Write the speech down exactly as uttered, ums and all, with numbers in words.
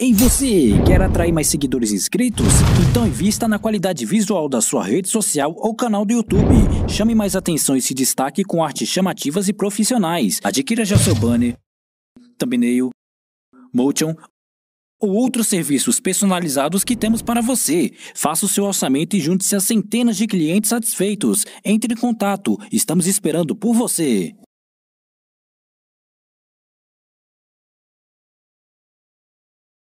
Ei você, quer atrair mais seguidores inscritos? Então invista na qualidade visual da sua rede social ou canal do YouTube. Chame mais atenção e se destaque com artes chamativas e profissionais. Adquira já seu banner, thumbnail, motion ou outros serviços personalizados que temos para você. Faça o seu orçamento e junte-se a centenas de clientes satisfeitos. Entre em contato, estamos esperando por você.